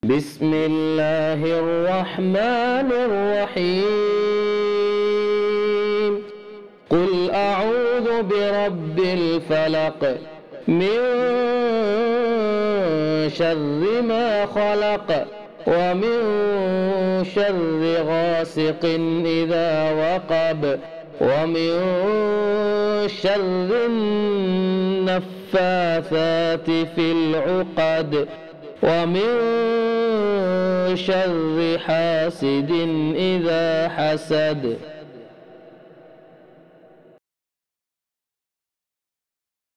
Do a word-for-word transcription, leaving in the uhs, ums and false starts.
بسم الله الرحمن الرحيم. قل أعوذ برب الفلق من شر ما خلق ومن شر غاسق إذا وقب ومن شر النفاثات في العقد ومن شر حاسد إذا حسد.